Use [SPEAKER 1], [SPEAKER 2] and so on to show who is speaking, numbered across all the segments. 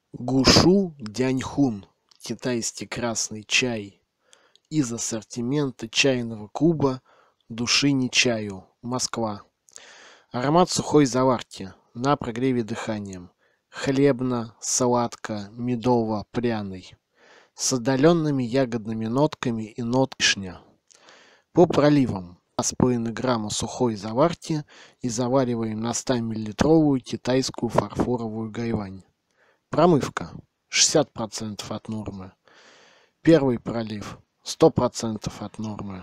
[SPEAKER 1] Гушу Дяньхун, китайский красный чай из ассортимента чайного клуба «Души не чаю», Москва. Аромат сухой заварки на прогреве дыханием. Хлебно-сладко-медово-пряный. С отдаленными ягодными нотками и ноткой вишня. По проливам 2,5 грамма сухой заварки и завариваем на 100-миллилитровую китайскую фарфоровую гайвань. Промывка 60% от нормы. Первый пролив 100% от нормы.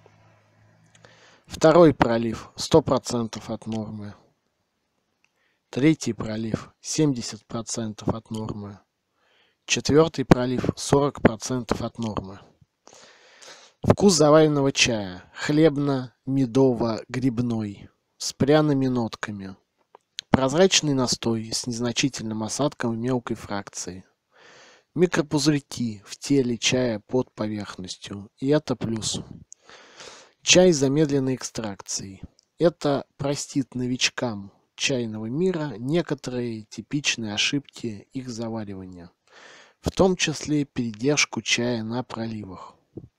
[SPEAKER 1] Второй пролив 100% от нормы. Третий пролив 70% от нормы. Четвертый пролив 40% от нормы. Вкус заваренного чая хлебно-медово-грибной с пряными нотками. Прозрачный настой с незначительным осадком в мелкой фракции. Микропузырьки в теле чая под поверхностью. И это плюс. Чай с замедленной экстракцией. Это простит новичкам чайного мира некоторые типичные ошибки их заваривания. В том числе передержку чая на проливах.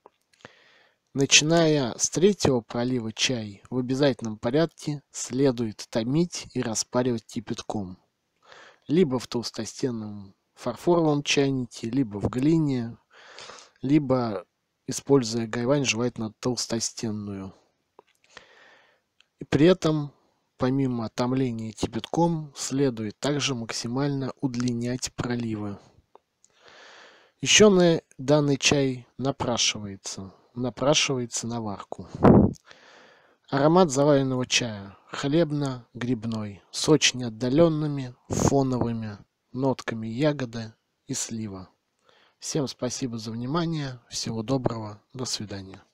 [SPEAKER 1] Начиная с третьего пролива чай в обязательном порядке следует томить и распаривать кипятком. Либо в толстостенном фарфоровом чайнике, либо в глине, либо используя гайвань, желательно толстостенную. И при этом, помимо томления кипятком, следует также максимально удлинять проливы. Еще на данный чай напрашивается на варку. Аромат заваренного чая хлебно-грибной с очень отдаленными фоновыми нотками ягоды и слива. Всем спасибо за внимание. Всего доброго. До свидания.